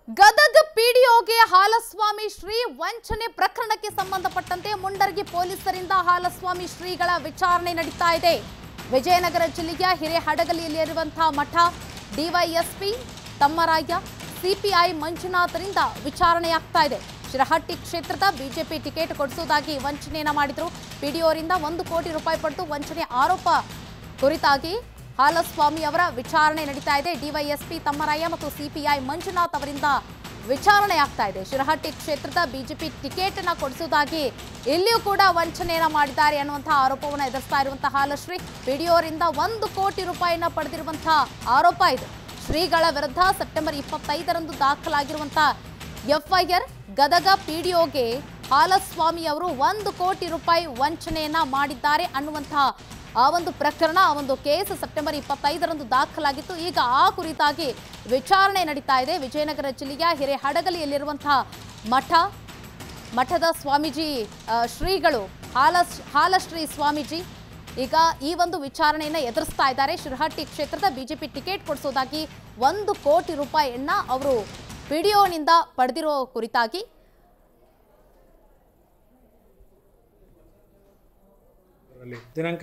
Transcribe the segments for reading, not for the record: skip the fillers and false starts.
ಗದಗ ಪಿಡಿಒಗೆ ಹಾಲಸ್ವಾಮಿ ಶ್ರೀ ವಂಚನೆ ಪ್ರಕರಣಕ್ಕೆ ಸಂಬಂಧಪಟ್ಟಂತೆ ಮುಂಡರ್ಗಿ ಪೊಲೀಸರಿಂದ ಹಾಲಸ್ವಾಮಿ ಶ್ರೀಗಳ ವಿಚಾರಣೆ ನಡೀತಾ ಇದೆ. ವಿಜಯನಗರ ಜಿಲ್ಲೆಯ ಹಿರೇಹಡಗಲಿಯಲ್ಲಿರುವಂತಹ ಮಠ ಡಿವೈಎಸ್ಪಿ ತಮ್ಮರಾಯ ಸಿಪಿಐ ಮಂಜುನಾಥರಿಂದ ವಿಚಾರಣೆಯಾಗ್ತಾ ಇದೆ. ಶಿರಹಟ್ಟಿ ಕ್ಷೇತ್ರದ ಬಿಜೆಪಿ ಟಿಕೆಟ್ ಕೊಡಿಸುವುದಾಗಿ ವಂಚನೆಯನ್ನ ಮಾಡಿದ್ರು. ಪಿಡಿಒರಿಂದ 1 ಕೋಟಿ ರೂಪಾಯಿ ಪಡೆದು ವಂಚನೆ ಆರೋಪ ಕುರಿತಾಗಿ ಹಾಲಸ್ವಾಮಿ ಅವರ ವಿಚಾರಣೆ ನಡೀತಾ ಇದೆ. ಡಿವೈಎಸ್ಪಿ ತಮ್ಮರಾಯ ಮತ್ತು ಸಿಪಿಐ ಮಂಜುನಾಥ್ ಅವರಿಂದ ವಿಚಾರಣೆ ಆಗ್ತಾ ಇದೆ. ಶಿರಹಟ್ಟಿ ಕ್ಷೇತ್ರದ ಬಿಜೆಪಿ ಟಿಕೆಟ್ ಅನ್ನು ಕೊಡಿಸುವುದಾಗಿ ಇಲ್ಲಿಯೂ ಕೂಡ ವಂಚನೆಯನ್ನ ಮಾಡಿದ್ದಾರೆ ಅನ್ನುವಂತಹ ಆರೋಪವನ್ನು ಎದುರಿಸ್ತಾ ಇರುವಂತಹ ಹಾಲಶ್ರೀ ಪಿಡಿಒರಿಂದ 1 ಕೋಟಿ ರೂಪಾಯಿನ ಪಡೆದಿರುವಂತಹ ಆರೋಪ ಇದೆ. ಶ್ರೀಗಳ ವಿರುದ್ಧ ಸೆಪ್ಟೆಂಬರ್ 25ರಂದು ದಾಖಲಾಗಿರುವಂತಹ ಎಫ್ಐಆರ್ ಗದಗ ಪಿಡಿಒಗೆ ಹಾಲಸ್ವಾಮಿ ಅವರು 1 ಕೋಟಿ ರೂಪಾಯಿ ವಂಚನೆಯನ್ನ ಮಾಡಿದ್ದಾರೆ ಅನ್ನುವಂತಹ ಆ ಒಂದು ಪ್ರಕರಣ, ಆ ಒಂದು ಕೇಸ್ ಸೆಪ್ಟೆಂಬರ್ 25ರಂದು ದಾಖಲಾಗಿತ್ತು. ಈಗ ಆ ಕುರಿತಾಗಿ ವಿಚಾರಣೆ ನಡೀತಾ ಇದೆ. ವಿಜಯನಗರ ಜಿಲ್ಲೆಯ ಹಿರೇಹಡಗಲಿಯಲ್ಲಿರುವಂತಹ ಮಠದ ಸ್ವಾಮೀಜಿ ಶ್ರೀಗಳು ಹಾಲಶ್ರೀ ಸ್ವಾಮೀಜಿ ಈಗ ಈ ಒಂದು ವಿಚಾರಣೆಯನ್ನು ಎದುರಿಸ್ತಾ ಇದ್ದಾರೆ. ಶಿರಹಟ್ಟಿ ಕ್ಷೇತ್ರದ ಬಿಜೆಪಿ ಟಿಕೆಟ್ ಕೊಡಿಸೋದಾಗಿ 1 ಕೋಟಿ ರೂಪಾಯಿಯನ್ನ ಅವರು ಪಿಡಿಒನಿಂದ ಪಡೆದಿರೋ ಕುರಿತಾಗಿ ದಿನಾಂಕ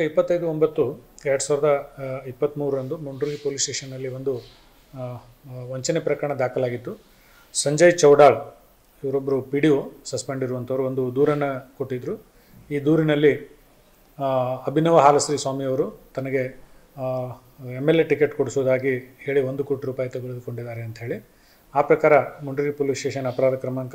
25/9/2023ರಂದು ಮುಂಡ್ರಗಿ ಪೊಲೀಸ್ ಸ್ಟೇಷನ್ನಲ್ಲಿ ಒಂದು ವಂಚನೆ ಪ್ರಕರಣ ದಾಖಲಾಗಿತ್ತು. ಸಂಜಯ್ ಚೌಡಾಳ್ ಇವರೊಬ್ಬರು ಪಿಡಿಒ ಸಸ್ಪೆಂಡ್ ಇರುವಂಥವ್ರು ಒಂದು ದೂರನ್ನು ಕೊಟ್ಟಿದ್ದರು. ಈ ದೂರಿನಲ್ಲಿ ಅಭಿನವ ಹಾಲಶ್ರೀ ಸ್ವಾಮಿಯವರು ತನಗೆ MLA ಟಿಕೆಟ್ ಕೊಡಿಸೋದಾಗಿ ಹೇಳಿ 1 ಕೋಟಿ ರೂಪಾಯಿ ತೆಗೆದುಕೊಂಡಿದ್ದಾರೆ ಅಂಥೇಳಿ ಆ ಪ್ರಕಾರ ಮುಂಡ್ರಗಿ ಪೊಲೀಸ್ ಸ್ಟೇಷನ್ ಅಪರಾಧ ಕ್ರಮಾಂಕ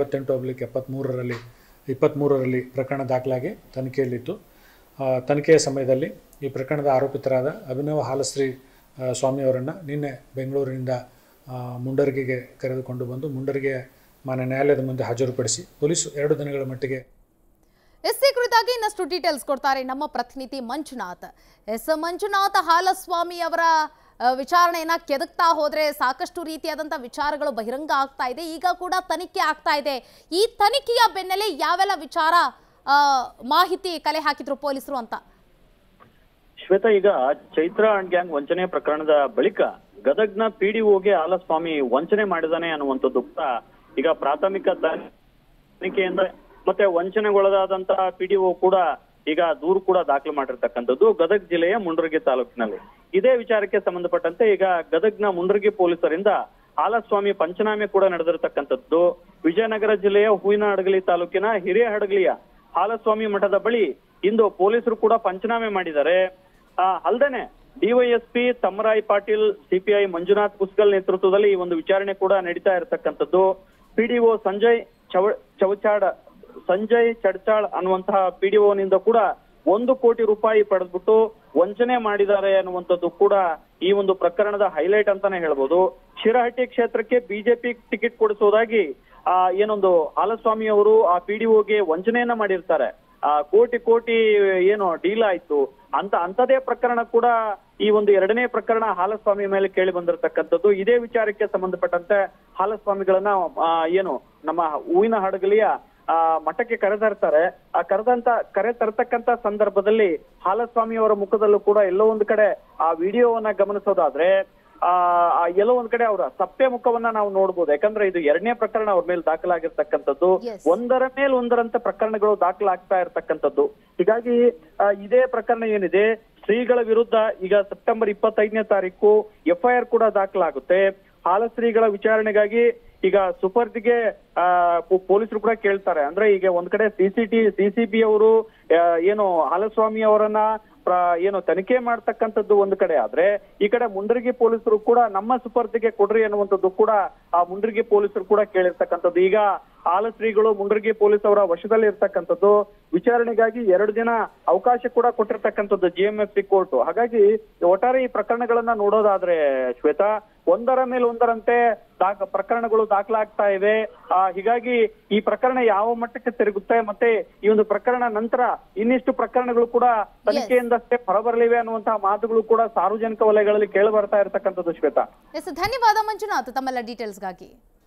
158/23ರಲ್ಲಿ ಪ್ರಕರಣ ದಾಖಲಾಗಿ ತನಿಖೆಯಲ್ಲಿತ್ತು. ತನಿಖೆಯ ಸಮಯದಲ್ಲಿ ಈ ಪ್ರಕರಣದ ಆರೋಪಿತರಾದ ಅಭಿನವ ಹಾಲಶ್ರೀ ಸ್ವಾಮಿಯವರನ್ನು ನಿನ್ನೆ ಬೆಂಗಳೂರಿನಿಂದ ಮುಂಡರ್ಗಿಗೆ ಕರೆದುಕೊಂಡು ಬಂದು ಮುಂಡರ್ಗಿಯ ಮಾನ್ಯ ನ್ಯಾಯಾಲಯದ ಮುಂದೆ ಹಾಜರುಪಡಿಸಿ ಪೊಲೀಸ್ 2 ದಿನಗಳ ಮಟ್ಟಿಗೆ ಈ ಕುರಿತಾಗಿ ಇನ್ನಷ್ಟು ಡೀಟೇಲ್ಸ್ ಕೊಡ್ತಾರೆ ನಮ್ಮ ಪ್ರತಿನಿಧಿ ಮಂಜುನಾಥ್. ಮಂಜುನಾಥ್, ಹಾಲಸ್ವಾಮಿ ಅವರ ವಿಚಾರಣೆಯನ್ನ ಕೆದಕ್ತಾ ಹೋದ್ರೆ ಸಾಕಷ್ಟು ರೀತಿಯಾದಂಥ ವಿಚಾರಗಳು ಬಹಿರಂಗ ಆಗ್ತಾ ಇದೆ. ಈಗ ಕೂಡ ತನಿಖೆ ಆಗ್ತಾ ಇದೆ. ಈ ತನಿಖೆಯ ಬೆನ್ನಲ್ಲೇ ಯಾವೆಲ್ಲ ವಿಚಾರ ಮಾಹಿತಿ ಕಲೆ ಹಾಕಿದ್ರು ಪೊಲೀಸರು ಅಂತ? ಶ್ವೇತಾ, ಈಗ ಚೈತ್ರ ಅಂಡ್ ಗ್ಯಾಂಗ್ ವಂಚನೆ ಪ್ರಕರಣದ ಬಳಿಕ ಗದಗ್ನ ಪಿಡಿಒಗೆ ಹಾಲಸ್ವಾಮಿ ವಂಚನೆ ಮಾಡಿದಾನೆ ಅನ್ನುವಂಥದ್ದು ಕೂಡ ಈಗ ಪ್ರಾಥಮಿಕ ತನಿಖೆಯಿಂದ ಮತ್ತೆ ವಂಚನೆಗೊಳಗಾದಂತಹ ಪಿಡಿಒ ಕೂಡ ಈಗ ದೂರು ಕೂಡ ದಾಖಲು ಮಾಡಿರ್ತಕ್ಕಂಥದ್ದು ಗದಗ ಜಿಲ್ಲೆಯ ಮುಂಡ್ರಗಿ ತಾಲೂಕಿನಲ್ಲಿ. ಇದೇ ವಿಚಾರಕ್ಕೆ ಸಂಬಂಧಪಟ್ಟಂತೆ ಈಗ ಗದಗ್ನ ಮುಂಡ್ರಗಿ ಪೊಲೀಸರಿಂದ ಹಾಲಸ್ವಾಮಿ ಪಂಚನಾಮೆ ಕೂಡ ನಡೆದಿರತಕ್ಕಂಥದ್ದು. ವಿಜಯನಗರ ಜಿಲ್ಲೆಯ ಹೂವಿನಹಡಗಲಿ ತಾಲೂಕಿನ ಹಿರೇಹಡಗಲಿಯ ಹಾಲಸ್ವಾಮಿ ಮಠದ ಬಳಿ ಇಂದು ಪೊಲೀಸರು ಕೂಡ ಪಂಚನಾಮೆ ಮಾಡಿದ್ದಾರೆ. ಅಲ್ಲದೇನೆ ಡಿವೈಎಸ್ಪಿ ತಮ್ಮರಾಯ್ ಪಾಟೀಲ್, ಸಿಪಿಐ ಮಂಜುನಾಥ್ ಕುಸ್ಕಲ್ ನೇತೃತ್ವದಲ್ಲಿ ಈ ಒಂದು ವಿಚಾರಣೆ ಕೂಡ ನಡೀತಾ ಇರತಕ್ಕಂಥದ್ದು. ಪಿಡಿಒ ಸಂಜಯ್ ಚಡ್ಚಾಳ್ ಅನ್ನುವಂತಹ ಪಿಡಿಒನಿಂದ ಕೂಡ 1 ಕೋಟಿ ರೂಪಾಯಿ ಪಡೆದ್ಬಿಟ್ಟು ವಂಚನೆ ಮಾಡಿದ್ದಾರೆ ಅನ್ನುವಂಥದ್ದು ಕೂಡ ಈ ಒಂದು ಪ್ರಕರಣದ ಹೈಲೈಟ್ ಅಂತಾನೆ ಹೇಳ್ಬೋದು. ಶಿರಹಟ್ಟಿ ಕ್ಷೇತ್ರಕ್ಕೆ ಬಿಜೆಪಿ ಟಿಕೆಟ್ ಕೊಡಿಸೋದಾಗಿ ಏನೊಂದು ಹಾಲಸ್ವಾಮಿ ಅವರು ಆ ಪಿಡಿಒಗೆ ವಂಚನೆಯನ್ನ ಮಾಡಿರ್ತಾರೆ. ಕೋಟಿ ಏನು ಡೀಲ್ ಆಯ್ತು ಅಂತದೇ ಪ್ರಕರಣ ಕೂಡ ಈ ಒಂದು 2ನೇ ಪ್ರಕರಣ ಹಾಲಸ್ವಾಮಿ ಮೇಲೆ ಕೇಳಿ ಬಂದಿರತಕ್ಕಂಥದ್ದು. ಇದೇ ವಿಚಾರಕ್ಕೆ ಸಂಬಂಧಪಟ್ಟಂತೆ ಹಾಲಸ್ವಾಮಿಗಳನ್ನ ಏನು ನಮ್ಮ ಹೂವಿನಹಡಗಲಿಯ ಮಠಕ್ಕೆ ಕರೆತರ್ತಾರೆ. ಕರೆ ತರ್ತಕ್ಕಂತ ಸಂದರ್ಭದಲ್ಲಿ ಹಾಲಸ್ವಾಮಿ ಅವರ ಮುಖದಲ್ಲೂ ಕೂಡ ಎಲ್ಲೋ ಒಂದು ಕಡೆ ಆ ವಿಡಿಯೋವನ್ನ ಗಮನಿಸೋದಾದ್ರೆ ಎಲ್ಲೋ ಒಂದ್ ಕಡೆ ಅವರ ಸಪ್ಪೆ ಮುಖವನ್ನ ನಾವು ನೋಡ್ಬೋದು. ಯಾಕಂದ್ರೆ ಇದು 2ನೇ ಪ್ರಕರಣ ಅವ್ರ ಮೇಲೆ ದಾಖಲಾಗಿರ್ತಕ್ಕಂಥದ್ದು. ಒಂದರ ಮೇಲೆ ಒಂದರಂತೆ ಪ್ರಕರಣಗಳು ದಾಖಲಾಗ್ತಾ ಇರ್ತಕ್ಕಂಥದ್ದು. ಹೀಗಾಗಿ ಇದೇ ಪ್ರಕರಣ ಏನಿದೆ ಶ್ರೀಗಳ ವಿರುದ್ಧ ಈಗ ಸೆಪ್ಟೆಂಬರ್ 25ನೇ ತಾರೀಕು FIR ಕೂಡ ದಾಖಲಾಗುತ್ತೆ. ಹಾಲಶ್ರೀಗಳ ವಿಚಾರಣೆಗಾಗಿ ಈಗ ಸುಪರ್ದಿಗೆ ಪೊಲೀಸರು ಕೂಡ ಕೇಳ್ತಾರೆ. ಅಂದ್ರೆ ಈಗ ಒಂದ್ ಕಡೆ ಸಿಸಿಬಿ ಅವರು ಏನು ಹಾಲಸ್ವಾಮಿ ಅವರನ್ನ ಏನು ತನಿಖೆ ಮಾಡ್ತಕ್ಕಂಥದ್ದು ಒಂದು ಕಡೆ ಆದ್ರೆ, ಈ ಕಡೆ ಮುಂಡ್ರಗಿ ಪೊಲೀಸರು ಕೂಡ ನಮ್ಮ ಸುಪರ್ದಿಗೆ ಕೊಡ್ರಿ ಅನ್ನುವಂಥದ್ದು ಕೂಡ ಆ ಮುಂಡ್ರಗಿ ಪೊಲೀಸರು ಕೂಡ ಕೇಳಿರ್ತಕ್ಕಂಥದ್ದು. ಈಗ ಹಾಲಶ್ರೀಗಳು ಮುಂಡ್ರಗಿ ಪೊಲೀಸ್ ಅವರ ವಶದಲ್ಲಿ ಇರ್ತಕ್ಕಂಥದ್ದು. ವಿಚಾರಣೆಗಾಗಿ 2 ದಿನ ಅವಕಾಶ ಕೂಡ ಕೊಟ್ಟಿರ್ತಕ್ಕಂಥದ್ದು GMFC ಕೋರ್ಟ್. ಹಾಗಾಗಿ ಒಟ್ಟಾರೆ ಈ ಪ್ರಕರಣಗಳನ್ನ ನೋಡೋದಾದ್ರೆ ಶ್ವೇತಾ, ಒಂದರ ಮೇಲೆ ಒಂದರಂತೆ ಪ್ರಕರಣಗಳು ದಾಖಲಾಗ್ತಾ ಇವೆ. ಹೀಗಾಗಿ ಈ ಪ್ರಕರಣ ಯಾವ ಮಟ್ಟಕ್ಕೆ ತಿರುಗುತ್ತೆ ಮತ್ತೆ ಈ ಒಂದು ಪ್ರಕರಣ ನಂತರ ಇನ್ನಿಷ್ಟು ಪ್ರಕರಣಗಳು ಕೂಡ ತನಿಖೆಯಿಂದಷ್ಟೇ ಹೊರಬರಲಿವೆ ಅನ್ನುವಂತಹ ಮಾತುಗಳು ಕೂಡ ಸಾರ್ವಜನಿಕ ವಲಯಗಳಲ್ಲಿ ಕೇಳಿ ಬರ್ತಾ ಇರತಕ್ಕಂಥದ್ದು ಶ್ವೇತಾ. ಧನ್ಯವಾದ ಮಂಜುನಾಥ್ ತಮ್ಮೆಲ್ಲ ಡೀಟೇಲ್ಸ್ಗಾಗಿ.